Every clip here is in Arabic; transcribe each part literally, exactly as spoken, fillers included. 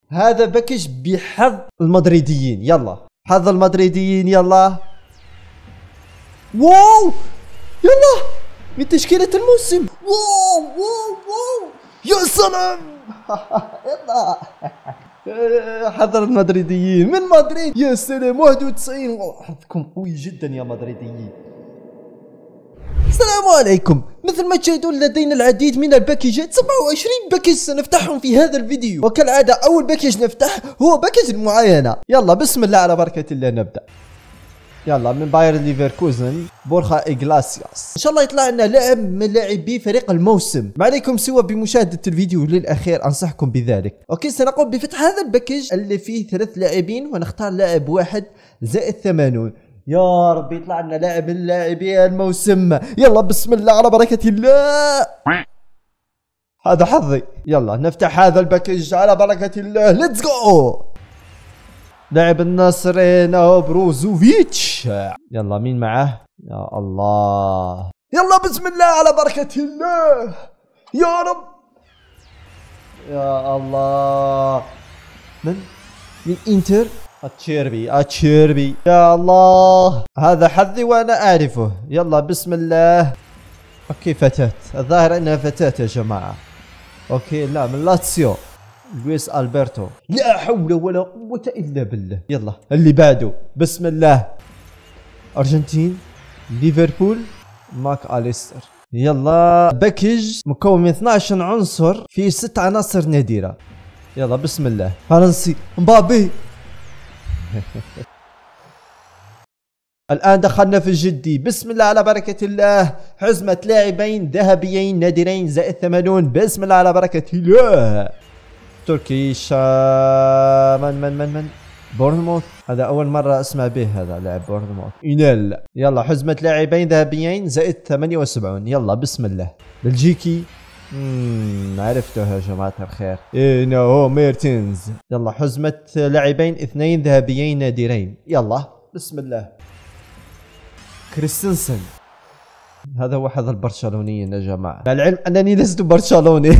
هذا باكج بحظ المدريديين. يلا حظ المدريديين. يلا واو يلا من تشكيلة الموسم. واو واو واو يا سلام. يلا حظ المدريديين من مدريد. يا سلام واحد وتسعين. حظكم قوي جدا يا مدريديين. السلام عليكم. مثل ما تشاهدون لدينا العديد من الباكجات، سبعة وعشرين باكج سنفتحهم في هذا الفيديو، وكالعادة أول باكج نفتح هو باكج المعاينة. يلا بسم الله على بركة الله نبدأ. يلا من باير ليفركوزن بورخا إغلاسياس. إن شاء الله يطلع لنا لاعب من لاعبي فريق الموسم. ما عليكم سوى بمشاهدة الفيديو للأخير، أنصحكم بذلك. أوكي سنقوم بفتح هذا الباكج اللي فيه ثلاث لاعبين، ونختار لاعب واحد زائد ثمانون. يا رب يطلع لنا لاعب من لاعبي الموسم. يلا بسم الله على بركة الله. هذا حظي. يلا نفتح هذا الباكج على بركة الله. ليتس جو. لاعب النصر انه بروزوفيتش. يلا مين معه؟ يا الله. يلا بسم الله على بركة الله. يا رب. يا الله. من؟ من انتر؟ اتشيربي اتشيربي. يا الله هذا حظي وانا اعرفه. يلا بسم الله. اوكي فتاة، الظاهر انها فتاة يا جماعة. اوكي لا من لاتسيو لويس البرتو. لا حول ولا قوة الا بالله. يلا اللي بعده بسم الله. ارجنتين ليفربول ماك اليستر. يلا باكج مكون من اثنعش عنصر في ست عناصر نادرة. يلا بسم الله. فرنسي مبابي. الآن دخلنا في الجدي. بسم الله على بركة الله. حزمة لاعبين ذهبيين نادرين زائد ثمانون. بسم الله على بركة الله. تركي شا من من من من بورنموث. هذا أول مرة أسمع به، هذا لاعب بورنموث. إنال. يلا حزمة لاعبين ذهبيين زائد ثمانية وسبعين. يلا بسم الله. بلجيكي. اممم عرفته يا جماعة الخير. إنه ميرتينز. يلا حزمة لاعبين اثنين ذهبيين نادرين. يلا بسم الله. كريستنسن. هذا هو حظ البرشلونيين يا جماعة، مع العلم أنني لست برشلوني.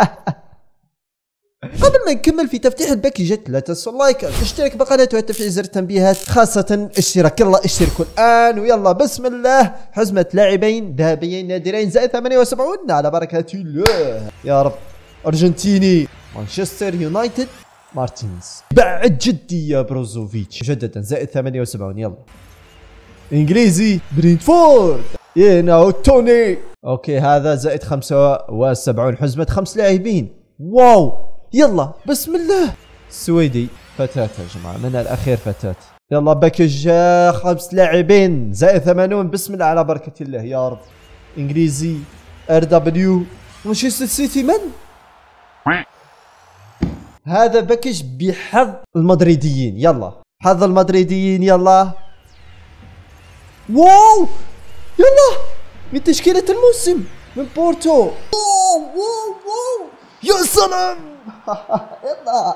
قبل ما نكمل في تفتيح الباكجات لا تنسوا اللايك، تشترك بالقناة وتفعيل زر التنبيهات، خاصة اشتراك. يلا اشتركوا الآن. ويلا بسم الله. حزمة لاعبين ذهبيين نادرين زائد ثمانية وسبعين على بركة الله. يا رب. أرجنتيني مانشستر يونايتد مارتينز. بعد جدي يا بروزوفيتش مجددا زائد ثمانية وسبعين. يلا انجليزي برينتفورد. يناو توني. اوكي هذا زائد خمسة وسبعين. حزمة خمس لاعبين. واو. يلا بسم الله. سويدي فتاة يا جماعة، من الأخير فتاة. يلا باكج خمس لاعبين زائد ثمانون. بسم الله على بركة الله. يا رب. انجليزي ار دبليو مانشستر سيتي. من؟ هذا باكج بحظ المدريديين. يلا حظ المدريديين. يلا واو يلا من تشكيلة الموسم من بورتو. واو واو واو يا سلام. يلا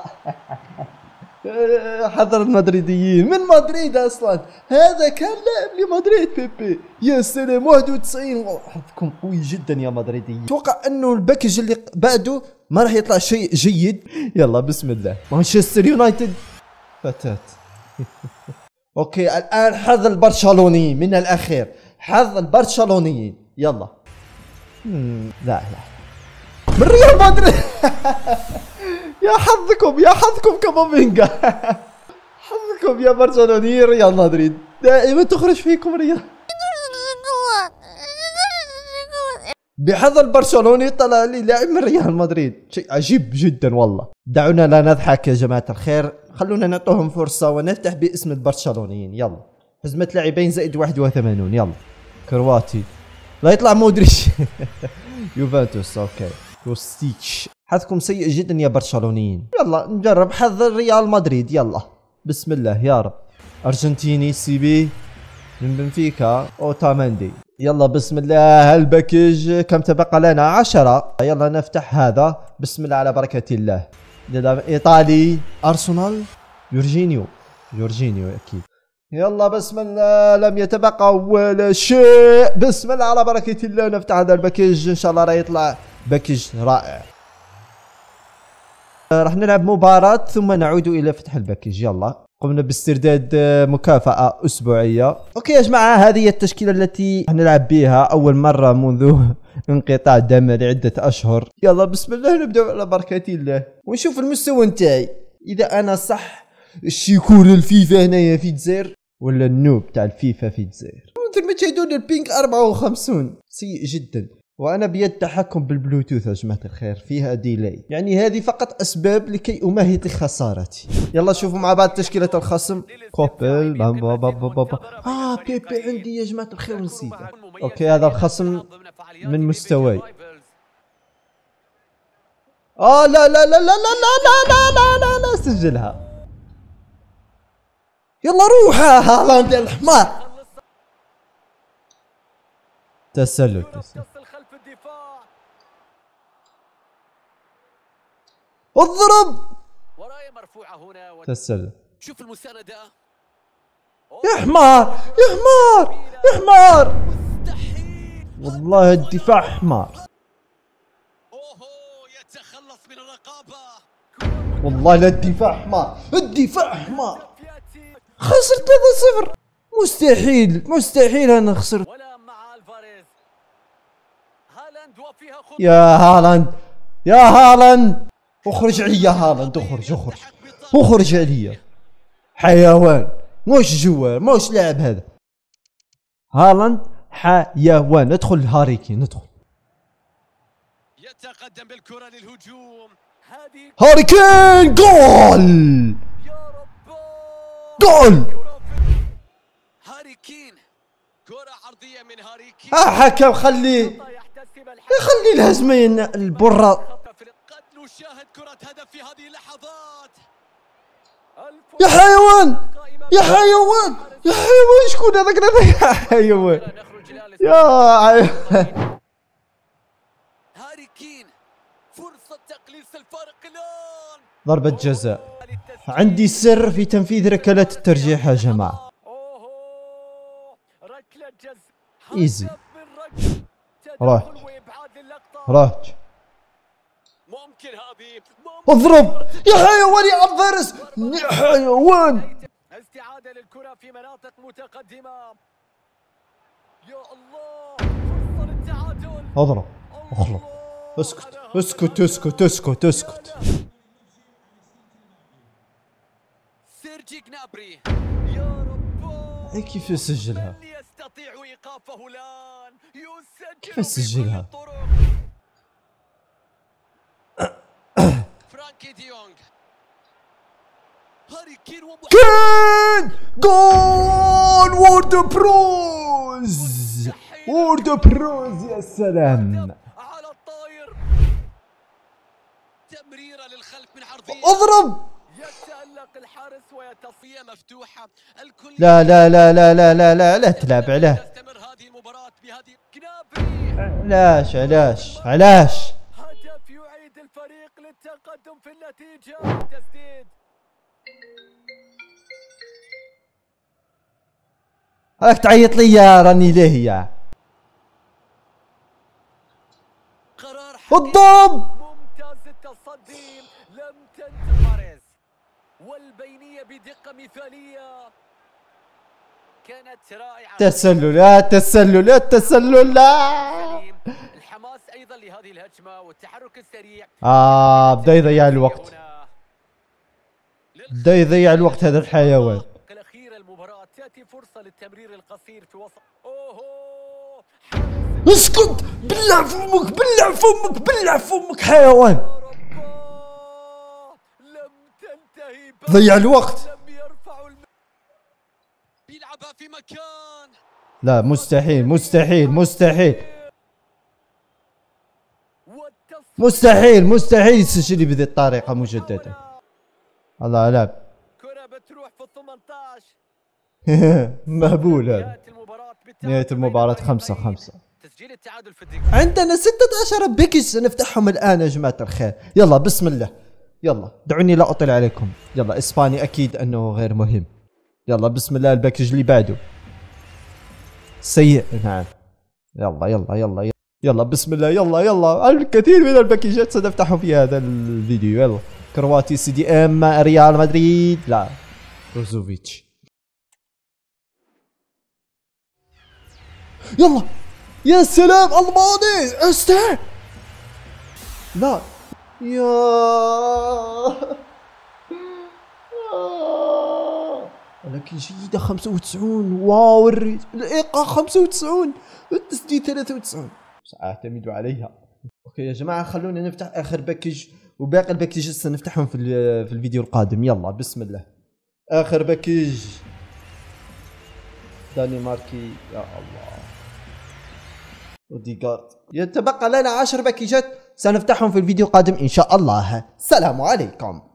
حضر المدريديين من مدريد اصلا. هذا كان لاعب لمدريد بيبي. يا سلام واحد وتسعين. حظكم قوي جدا يا مدريديين. اتوقع انه الباكج اللي بعده ما راح يطلع شيء جيد. يلا بسم الله. مانشستر يونايتد فتاة. اوكي الان حظ البرشلونيين من الاخير. حظ البرشلونيين. يلا مم. لا لا من ريال مدريد. يا حظكم يا حظكم كامافينجا. حظكم يا برشلونيين. ريال مدريد دائما تخرج فيكم ريال. بحظ البرشلوني طلع لي لاعب من ريال مدريد، شيء عجيب جدا والله. دعونا لا نضحك يا جماعة الخير، خلونا نعطوهم فرصة ونفتح باسم البرشلونيين. يلا حزمة لاعبين زائد واحد وثمانون. يلا كرواتي. لا يطلع مودريتش. يوفنتوس. اوكي كوستيتش. حظكم سيء جدا يا برشلونيين. يلا نجرب حظ ريال مدريد. يلا بسم الله يا رب. ارجنتيني سي بي من بنفيكا اوتاماندي. يلا بسم الله. الباكج كم تبقى لنا؟ عشرة. يلا نفتح هذا بسم الله على بركة الله. ايطالي ارسنال يورجينيو. يورجينيو اكيد. يلا بسم الله. لم يتبقى ولا شيء. بسم الله على بركة الله. نفتح هذا الباكج ان شاء الله راح يطلع باكج رائع. راح نلعب مباراة ثم نعود الى فتح الباكيج. يلا قمنا باسترداد مكافأة اسبوعية. اوكي يا جماعة، هذه هي التشكيلة التي نلعب بها اول مرة منذ انقطاع دم لعدة اشهر. يلا بسم الله نبدأ على بركة الله ونشوف المستوى نتاعي. اذا انا صح الشيكور الفيفا هنايا في الجزائر ولا النوب تاع الفيفا في الجزائر. مثل ما تشاهدون البينك أربعة وخمسين سيء جدا، وانا بيد تحكم بالبلوتوث يا جماعه الخير، فيها ديلاي، يعني هذه فقط اسباب لكي امهد خسارتي. يلا شوفوا مع بعض تشكيله الخصم. كوبل بابا بابا بابا اه بيبي عندي يا جماعه الخير ونسيته. اوكي هذا الخصم من مستواي. اه لا لا لا لا لا لا لا لا لا لا سجلها. يلا روح هالاند يا الحمار. تسلل تسلل اضرب. تسلل. شوف المساندة. يا حمار يا حمار يا حمار، والله الدفاع حمار، اوهو يتخلص من الرقابة. والله لا الدفاع حمار، الدفاع حمار. خسرت ثلاثة صفر، مستحيل مستحيل انا خسرت. ولا مع الفاريز. هالاند وفيها خطوة. يا هالاند يا هالاند اخرج علي يا هالاند، اخرج اخرج اخرج علي حيوان، مش جوار مش لاعب هذا. هالاند حيوان. ادخل هاري كين ادخل. يتقدم بالكرة للهجوم. هذه هاري كين جول يا رب. جول. هاري كين. كرة عرضية من هاري كين. اه حكم خلي خلي الهزمين البرة. قد نشاهد كرة هدف في هذه اللحظات. يا حيوان يا حيوان يا حيوان، شكون هذاك يا حيوان يا حيوان. هاري كين فرصة تقليص الفارق الآن. ضربة جزاء. عندي سر في تنفيذ ركلات الترجيح يا جماعة. ركلة جزاء. ايزي. راح راح ممكن هذه. اضرب يا حيوان يا الفارس يا حيوان. استعادة للكرة في مناطق متقدمة. يا الله فرصة للتعادل. اضرب اخلص. اسكت اسكت اسكت اسكت اسكت. سيرجي جنابري. يا رب. كيف يسجلها؟ من يستطيع ايقافه الان؟ يسجل. كيف يسجلها؟ فرانكي ديونغ. هاري كين ومحمد. كين جول وورد بروز وورد بروز. يا سلام. على الطاير. تمريرة للخلف من عرضية. اضرب. يتألق الحارس ويتصفية مفتوحة. الكل. لا لا لا لا لا لا لا لا تلعب عليه. تستمر هذه المباراة بهذه. جنابري. علاش علاش علاش؟ هدف يعيد الفريق للتقدم في النتيجة. تسديد. راك تعيط لي يا راني ليه يا قرار الضب. ممتاز التصدي. لم تنتهي ماريز. والبينية بدقة مثالية. كانت رائعة. تسلل لا تسلل لا تسلل لا. الحماس ايضا لهذه الهجمة والتحرك السريع. اه بدا يضيع الوقت، بدا يضيع الوقت هذا الحيوان. الأخيرة المباراة تأتي فرصة للتمرير القصير في وسط. اوهو اسكت بلع فمك بلع فمك بلع فمك حيوان. لم تنتهي. ضيع الوقت. لم يرفعوا الم... بيلعبها في مكان. لا مستحيل مستحيل مستحيل مستحيل مستحيل يسجل بهذه الطريقة مجددا. الله لا. كرة بتروح في ثمانية عشر. مهبول هذا. نهاية المباراة خمسة خمسة. تسجيل التعادل في الدقيقة. عندنا ستة عشر باكج سنفتحهم الآن يا جماعة الخير. يلا بسم الله. يلا دعوني لا أطيل عليكم. يلا إسباني أكيد أنه غير مهم. يلا بسم الله الباكج اللي بعده. سيء نعم. يلا يلا يلا يلا, يلا بسم الله. يلا يلا الكثير من الباكجات سنفتح في هذا الفيديو. يلا كرواتي سي دي ام ريال مدريد لا بروزوفيتش. يلا يا سلام الماضي استر لا يا ولكن جيدة خمسة وتسعين. واو الإيقاع خمسة وتسعين التسديد ثلاثة وتسعين سأعتمد عليها. اوكي يا جماعة خلونا نفتح آخر باكج وباقي الباكجات سنفتحهم في في الفيديو القادم. يلا بسم الله. آخر باكج دانماركي يا الله اوديغارد. يتبقى لنا عشر باكجات سنفتحهم في الفيديو القادم إن شاء الله. السلام عليكم.